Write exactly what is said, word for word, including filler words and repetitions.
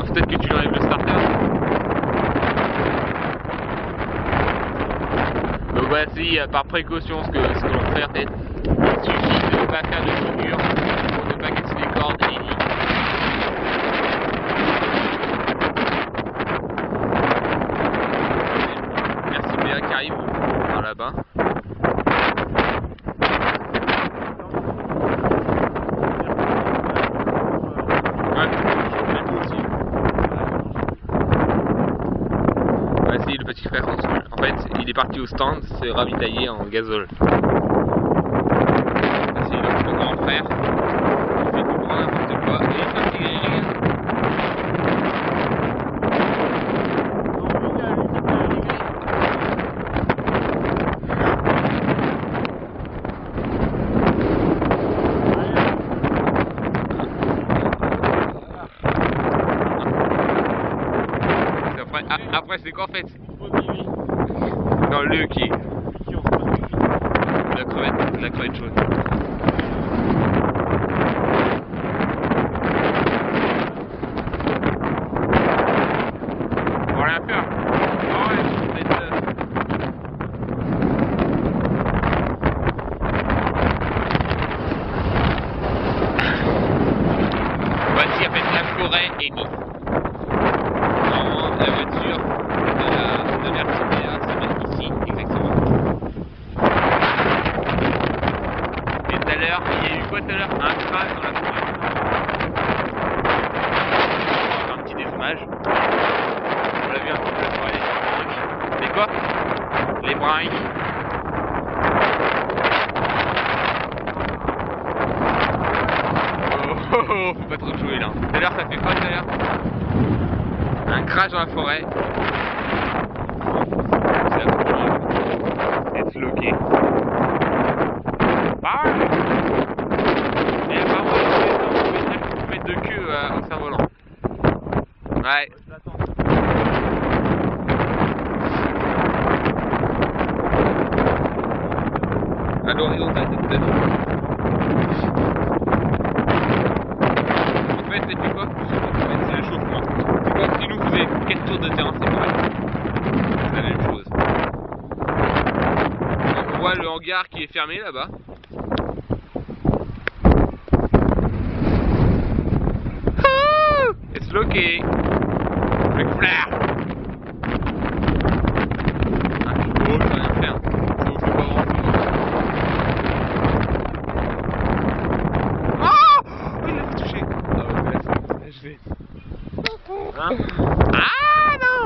peut-être que tu lui enlèves le starter. Donc voici par précaution ce que, ce que l'on fait. Il suffit de ne pas faire de figure pour ne pas casser les cordes et les lignes. Merci Béa qui arrive par là-bas. Voici le petit frère, en fait il est parti au stand se ravitailler en gazole. Voici donc le grand frère, il fait tout grand n'importe quoi et il est parti. Après, après c'est qu'en fait non, le qui est la crevette, la crevette jaune. On va rien faire. Oh ouais, je vais mettre... Voici en fait la forêt et Nice. Normalement la voiture de la de l'Artibéa ça va ici exactement. Et tout à l'heure, il y a eu quoi tout à l'heure? Un crash dans la forêt. Un petit désommage. On l'a vu un peu de la forêt. C'est quoi? Les brinques. Oh, oh, oh, faut pas trop jouer là. Tout à l'heure ça fait quoi tout à l'heure? Un crash dans la forêt. Ça continue. Être loqué. Ah ouais. Et apparemment, il faut mettre de queue euh, au cerf-volant. Ouais. À l'horizontale, peut-être. En fait, c'est quoi? C'est l'échauffement. C'est comme si nous faisait quatre tours de terrain, c'est pareil. C'est la même chose. On voit le hangar qui est fermé là-bas. It's lucky. Ric Flair. Ah, je suis beau, je peux rien faire. Ça vous fait pas grand chose. Oh, il l'a touché. Ah ouais, là, je vais. Hein? Ah!